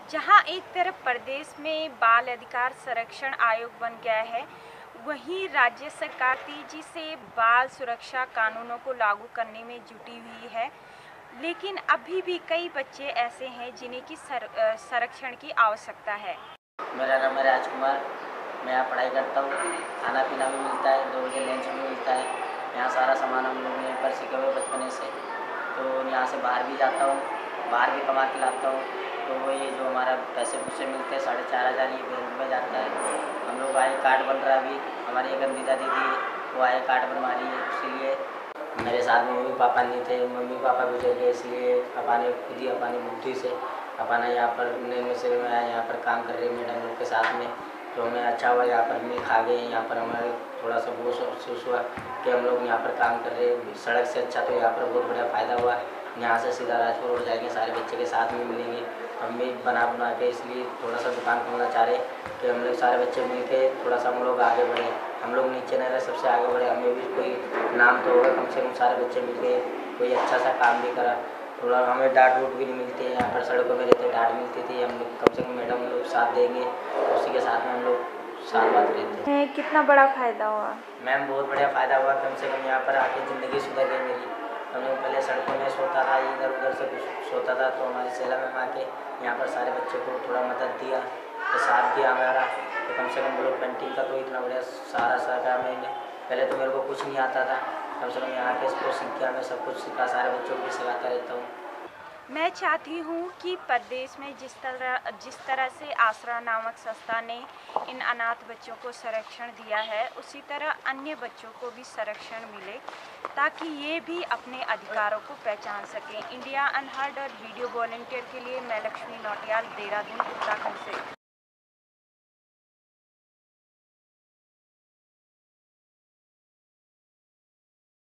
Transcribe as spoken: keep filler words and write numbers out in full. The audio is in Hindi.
जहां एक तरफ प्रदेश में बाल अधिकार संरक्षण आयोग बन गया है, वहीं राज्य सरकार तेजी से बाल सुरक्षा कानूनों को लागू करने में जुटी हुई है। लेकिन अभी भी कई बच्चे ऐसे हैं जिन्हें की सर, संरक्षण की आवश्यकता है। मेरा नाम है राजकुमार। मैं यहाँ पढ़ाई करता हूँ। खाना पीना भी मिलता है, दो बजे लंच भी मिलता है। यहाँ सारा सामान हम लोग यहीं पर सीखे हुए बचपने से। तो यहाँ से बाहर भी जाता हूँ, बाहर भी कमा के लाता हूँ। तो वो ये जो हमारा पैसे पूसे मिलते हैं साढ़े चार हज़ार ये बैंक में जाता है। हम लोग आई कार्ड बन रहा है अभी। हमारी एक अंदिता दीदी वो आई कार्ड बनवा रही है, इसीलिए मेरे साथ में मम्मी पापा नहीं थे। मम्मी पापा गुजर गए, इसलिए पापा ने खुद ही अपनी बुद्धि से अपना यहाँ पर निर्णय से मैं यहाँ पर काम कर रही हूँ मैडम लोग के साथ में। तो हमें अच्छा हुआ, यहाँ पर मिल खा गए। यहाँ पर हमारे थोड़ा सा बोझ महसूस हुआ कि हम लोग यहाँ पर काम कर रहे हैं सड़क से अच्छा। तो यहाँ पर बहुत बड़ा फ़ायदा हुआ। यहाँ से सीधा राजपुर रोड जाएंगे, सारे बच्चे के साथ में मिलेंगे। हम भी बना बना के इसलिए थोड़ा सा दुकान खोलना चाह रहे कि हम लोग सारे बच्चे मिल के थोड़ा सा हम लोग आगे बढ़े। हम लोग नीचे नहीं रहे, सबसे आगे बढ़े। हमें भी कोई नाम तो होगा, कम से कम सारे बच्चे मिल के कोई अच्छा सा काम भी करा। थोड़ा हमें डांट वूट भी नहीं मिलती है। यहाँ पर सड़कों में रहते डांट मिलती थी। हम लोग कम से कम मैडम लोग साथ देंगे, उसी के साथ में हम लोग साथ बात रहते हैं। कितना बड़ा फ़ायदा हुआ? मैम बहुत बढ़िया फ़ायदा हुआ। कम से कम यहाँ पर आके ज़िंदगी सुधर गई मेरी। हम लोग पहले सड़कों में सोता था, इधर उधर से कुछ सोता था। तो हमारी सेला में आके यहाँ पर सारे बच्चों को थोड़ा मदद दिया, तो साथ दिया हमारा। तो कम से कम ब्लॉक पेंटिंग का तो इतना बढ़िया सारा सहारा मैंने। पहले तो मेरे को कुछ नहीं आता था, कम से कम यहाँ के इसको सीख गया। मैं सब कुछ सीखा, सारे बच्चों को भी सिखाता रहता हूँ। मैं चाहती हूँ कि प्रदेश में जिस तरह जिस तरह से आसरा नामक संस्था ने इन अनाथ बच्चों को संरक्षण दिया है, उसी तरह अन्य बच्चों को भी संरक्षण मिले, ताकि ये भी अपने अधिकारों को पहचान सकें। इंडिया अनहर्ड और वीडियो वॉलंटियर के लिए मैं लक्ष्मी नौटियाल, देहरादून, उत्तराखंड से।